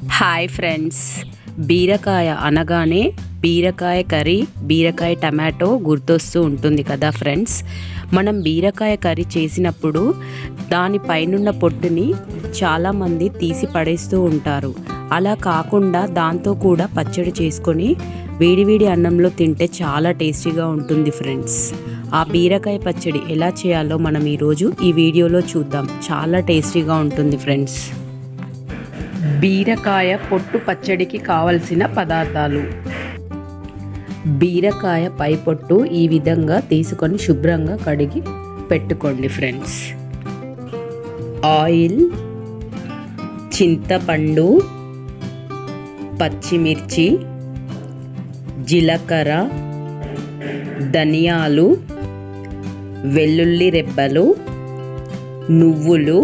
Hi friends, బీరకాయ అనగానే బీరకాయ కర్రీ, బీరకాయ టమాటో గుర్తొస్తూ ఉంటుంది కదా ఫ్రెండ్స్. మనం బీరకాయ కర్రీ చేసినప్పుడు దానిపైనున్న పొట్టుని చాలామంది తీసి పడేస్తూ ఉంటారు. అలా కాకుండా దాంతో కూడా పచ్చడి చేసుకొని వేడివేడి అన్నంలో తింటే చాలా టేస్టీగా ఉంటుంది ఫ్రెండ్స్. ఆ బీరకాయ పచ్చడి ఎలా చేయాలో మనం ఈరోజు ఈ వీడియోలో చూద్దాం. చాలా టేస్టీగా ఉంటుంది ఫ్రెండ్స్. బీరకాయ పొట్టు పచ్చడికి కావలసిన పదార్థాలు: బీరకాయ పై పొట్టు ఈ విధంగా తీసుకొని శుభ్రంగా కడిగి పెట్టుకోండి ఫ్రెండ్స్. ఆయిల్, చింతపండు, పచ్చిమిర్చి, జీలకర్ర, ధనియాలు, వెల్లుల్లి రెబ్బలు, నువ్వులు,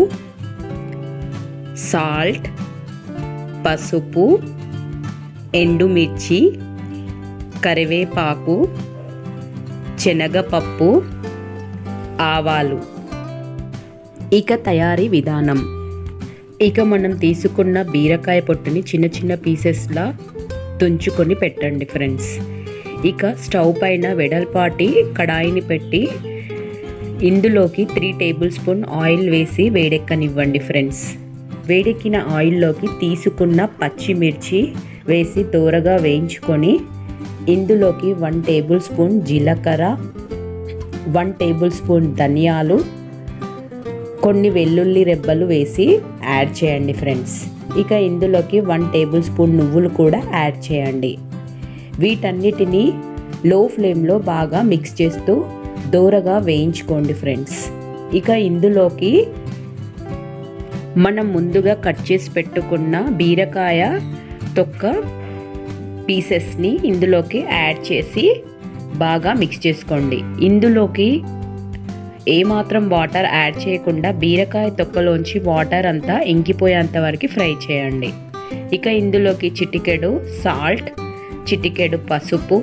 సాల్ట్, పసుపు, ఎండుమిర్చి, కరివేపాకు, శనగపప్పు, ఆవాలు. ఇక తయారీ విధానం: ఇక మనం తీసుకున్న బీరకాయ పొట్టుని చిన్న చిన్న పీసెస్లా తుంచుకొని పెట్టండి ఫ్రెండ్స్. ఇక స్టవ్ పైన వెడల్పాటి కడాయిని పెట్టి ఇందులోకి 3 టేబుల్ స్పూన్ ఆయిల్ వేసి వేడెక్కనివ్వండి ఫ్రెండ్స్. వేడెక్కిన ఆయిల్లోకి తీసుకున్న పచ్చిమిర్చి వేసి దోరగా వేయించుకొని ఇందులోకి 1 టేబుల్ స్పూన్ జీలకర్ర, 1 టేబుల్ స్పూన్ ధనియాలు, కొన్ని వెల్లుల్లి రెబ్బలు వేసి యాడ్ చేయండి ఫ్రెండ్స్. ఇక ఇందులోకి 1 టేబుల్ స్పూన్ నువ్వులు కూడా యాడ్ చేయండి. వీటన్నిటినీ లో ఫ్లేమ్లో బాగా మిక్స్ చేస్తూ దోరగా వేయించుకోండి ఫ్రెండ్స్. ఇక ఇందులోకి మనం ముందుగా కట్ చేసి పెట్టుకున్న బీరకాయ తొక్క పీసెస్ని ఇందులోకి యాడ్ చేసి బాగా మిక్స్ చేసుకోండి. ఇందులోకి ఏమాత్రం వాటర్ యాడ్ చేయకుండా బీరకాయ తొక్కలోంచి వాటర్ అంతా ఇంకిపోయేంత వరకు ఫ్రై చేయండి. ఇక ఇందులోకి చిటికెడు సాల్ట్, చిటికెడు పసుపు,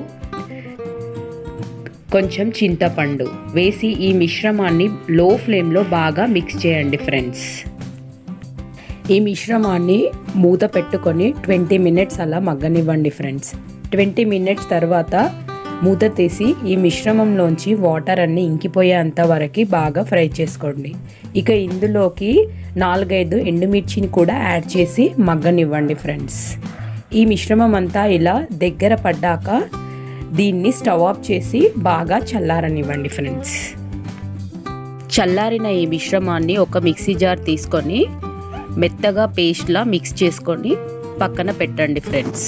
కొంచెం చింతపండు వేసి ఈ మిశ్రమాన్ని లో ఫ్లేమ్లో బాగా మిక్స్ చేయండి ఫ్రెండ్స్. ఈ మిశ్రమాన్ని మూత పెట్టుకొని 20 మినిట్స్ అలా మగ్గనివ్వండి ఫ్రెండ్స్. 20 మినిట్స్ తర్వాత మూత తీసి ఈ మిశ్రమంలోంచి వాటర్ అన్నీ ఇంకిపోయేంత వరకు బాగా ఫ్రై చేసుకోండి. ఇక ఇందులోకి 4-5 ఎండుమిర్చిని కూడా యాడ్ చేసి మగ్గనివ్వండి ఫ్రెండ్స్. ఈ మిశ్రమం అంతా ఇలా దగ్గర పడ్డాక దీన్ని స్టవ్ ఆఫ్ చేసి బాగా చల్లారనివ్వండి ఫ్రెండ్స్. చల్లారిన ఈ మిశ్రమాన్ని ఒక మిక్సీ జార్ తీసుకొని మెత్తగా పేస్ట్లా మిక్స్ చేసుకొని పక్కన పెట్టండి ఫ్రెండ్స్.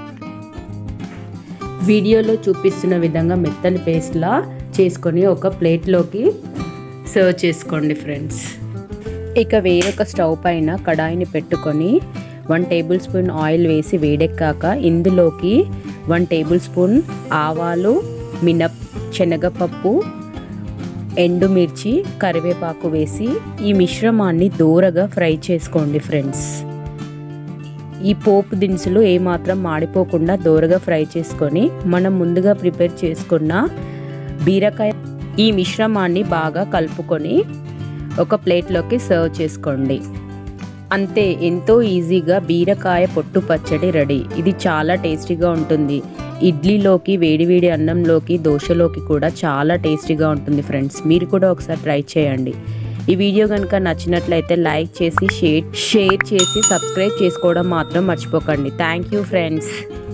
వీడియోలో చూపిస్తున్న విధంగా మెత్తని పేస్ట్లా చేసుకొని ఒక ప్లేట్లోకి సర్వ్ చేసుకోండి ఫ్రెండ్స్. ఇక వేరొక స్టవ్ పైన కడాయిని పెట్టుకొని 1 టేబుల్ స్పూన్ ఆయిల్ వేసి వేడెక్కాక ఇందులోకి 1 టేబుల్ స్పూన్ ఆవాలు, శనగపప్పు, ఎండుమిర్చి, కరివేపాకు వేసి ఈ మిశ్రమాన్ని దోరగా ఫ్రై చేసుకోండి ఫ్రెండ్స్. ఈ పోపు దినుసులు ఏమాత్రం మాడిపోకుండా దోరగా ఫ్రై చేసుకొని మనం ముందుగా ప్రిపేర్ చేసుకున్న బీరకాయ ఈ మిశ్రమాన్ని బాగా కలుపుకొని ఒక ప్లేట్లోకి సర్వ్ చేసుకోండి. అంతే, ఎంతో ఈజీగా బీరకాయ పొట్టు పచ్చడి రెడీ. ఇది చాలా టేస్టీగా ఉంటుంది. ఇడ్లీలోకి, వేడివేడి అన్నంలోకి, దోశలోకి కూడా చాలా టేస్టీగా ఉంటుంది ఫ్రెండ్స్. మీరు కూడా ఒకసారి ట్రై చేయండి. ఈ వీడియో కనుక నచ్చినట్లయితే లైక్ చేసి షేర్ చేసి సబ్స్క్రైబ్ చేసుకోవడం మాత్రం మర్చిపోకండి. Thank you friends.